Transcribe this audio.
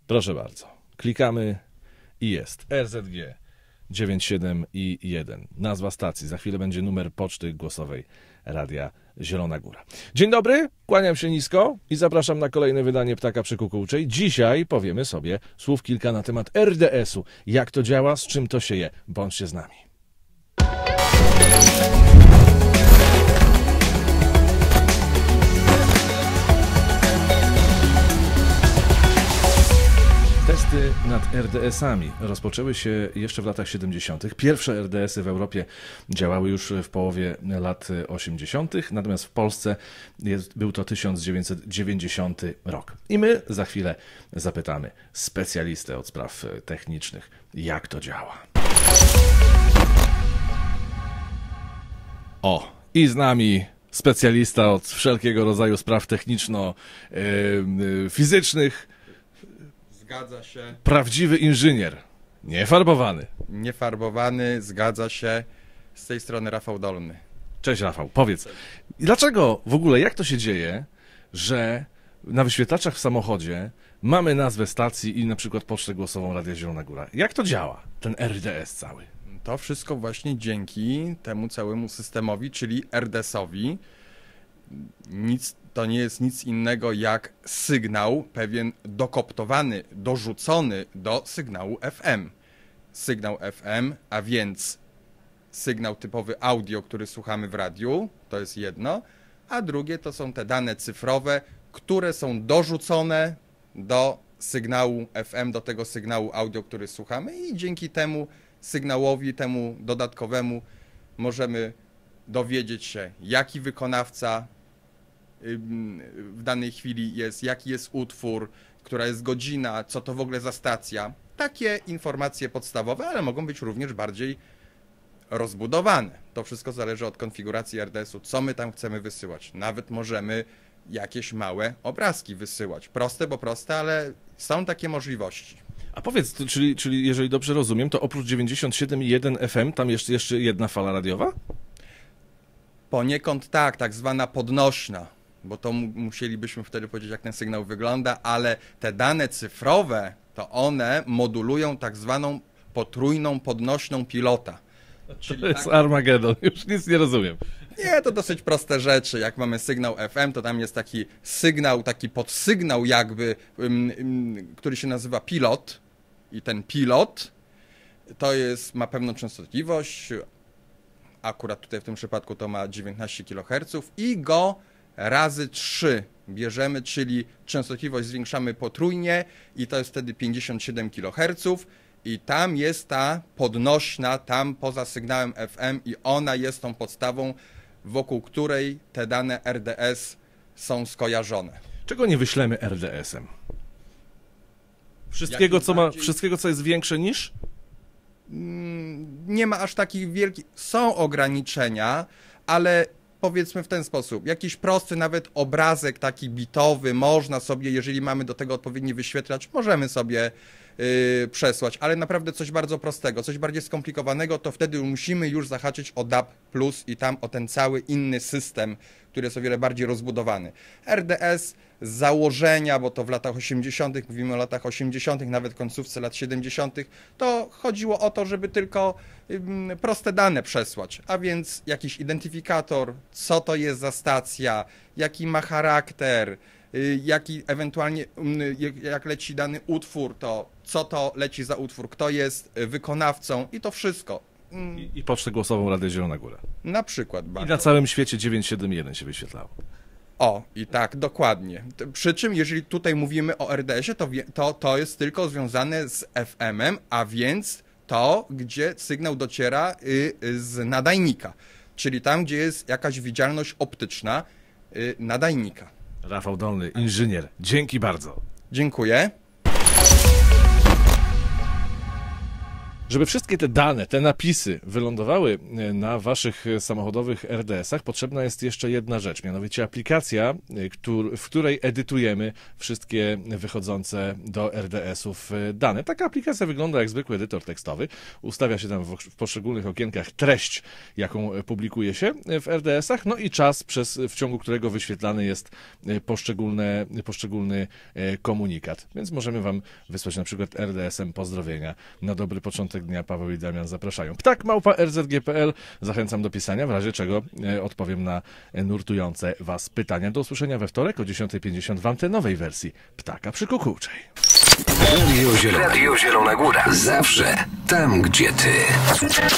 Proszę bardzo. Klikamy i jest. RZG 97i1. Nazwa stacji. Za chwilę będzie numer poczty głosowej Radia Zielona Góra. Dzień dobry, kłaniam się nisko i zapraszam na kolejne wydanie Ptaka Przykukułczej. Dzisiaj powiemy sobie słów kilka na temat RDS-u. Jak to działa, z czym to się je. Bądźcie z nami. Testy nad RDS-ami rozpoczęły się jeszcze w latach 70. Pierwsze RDS-y w Europie działały już w połowie lat 80., natomiast w Polsce był to 1990 rok. I my za chwilę zapytamy specjalistę od spraw technicznych, jak to działa. O, i z nami specjalista od wszelkiego rodzaju spraw techniczno-fizycznych. Zgadza się. Prawdziwy inżynier, niefarbowany. Niefarbowany, zgadza się. Z tej strony Rafał Dolny. Cześć Rafał, powiedz, dlaczego w ogóle, jak to się dzieje, że na wyświetlaczach w samochodzie mamy nazwę stacji i na przykład pocztę głosową Radia Zielona Góra? Jak to działa, ten RDS cały? To wszystko właśnie dzięki temu całemu systemowi, czyli RDS-owi. To nie jest nic innego jak sygnał pewien dokoptowany, dorzucony do sygnału FM. Sygnał FM, a więc sygnał typowy audio, który słuchamy w radiu, to jest jedno, a drugie to są te dane cyfrowe, które są dorzucone do sygnału FM, do tego sygnału audio, który słuchamy i dzięki temu sygnałowi, temu dodatkowemu możemy dowiedzieć się, jaki wykonawca w danej chwili jest, jaki jest utwór, która jest godzina, co to w ogóle za stacja. Takie informacje podstawowe, ale mogą być również bardziej rozbudowane. To wszystko zależy od konfiguracji RDS-u, co my tam chcemy wysyłać. Nawet możemy jakieś małe obrazki wysyłać. Proste, bo proste, ale są takie możliwości. A powiedz, czyli jeżeli dobrze rozumiem, to oprócz 97,1 FM tam jest jeszcze jedna fala radiowa? Poniekąd tak zwana podnośna, bo to musielibyśmy wtedy powiedzieć, jak ten sygnał wygląda, ale te dane cyfrowe, to one modulują tak zwaną potrójną podnośną pilota. Czyli to jest Armagedon, już nic nie rozumiem. Nie, to dosyć proste rzeczy. Jak mamy sygnał FM, to tam jest taki sygnał, taki podsygnał jakby, który się nazywa pilot. I ten pilot ma pewną częstotliwość, akurat tutaj w tym przypadku to ma 19 kHz i go razy 3 bierzemy, czyli częstotliwość zwiększamy potrójnie i to jest wtedy 57 kHz i tam jest ta podnośna, tam poza sygnałem FM i ona jest tą podstawą, wokół której te dane RDS są skojarzone. Czego nie wyślemy RDS-em? Wszystkiego, co jest większe niż? Nie ma aż takich wielkich... Są ograniczenia, ale powiedzmy w ten sposób. Jakiś prosty nawet obrazek taki bitowy można sobie, jeżeli mamy do tego odpowiedni wyświetlacz, możemy sobie przesłać, ale naprawdę coś bardzo prostego, coś bardziej skomplikowanego, to wtedy musimy już zahaczyć o DAB+, i tam o ten cały inny system, który jest o wiele bardziej rozbudowany. RDS z założenia, bo to w latach 80., mówimy o latach 80., nawet końcówce lat 70., to chodziło o to, żeby tylko proste dane przesłać, a więc jakiś identyfikator, co to jest za stacja, jaki ma charakter, jaki ewentualnie, jak leci dany utwór, to co to leci za utwór, kto jest wykonawcą i to wszystko. I pocztę głosową Radia Zielona Góra. Na przykład. I na całym świecie 971 się wyświetlało. O, i tak, dokładnie. Przy czym, jeżeli tutaj mówimy o RDS-ie, to jest tylko związane z FM-em, a więc to, gdzie sygnał dociera z nadajnika. Czyli tam, gdzie jest jakaś widzialność optyczna nadajnika. Rafał Dolny, inżynier. Dzięki bardzo. Dziękuję. Żeby wszystkie te dane, te napisy wylądowały na waszych samochodowych RDS-ach, potrzebna jest jeszcze jedna rzecz, mianowicie aplikacja, w której edytujemy wszystkie wychodzące do RDS-ów dane. Taka aplikacja wygląda jak zwykły edytor tekstowy. Ustawia się tam w poszczególnych okienkach treść, jaką publikuje się w RDS-ach, no i czas, w ciągu którego wyświetlany jest poszczególny komunikat. Więc możemy wam wysłać na przykład RDS-em pozdrowienia. Na dobry początek dnia Paweł i Damian zapraszają. ptak@rzg.pl. Zachęcam do pisania, w razie czego odpowiem na nurtujące was pytania. Do usłyszenia we wtorek o 10:50 w antenowej wersji Ptaka Przykukułczej. Radio Zielona Góra. Zawsze tam, gdzie ty.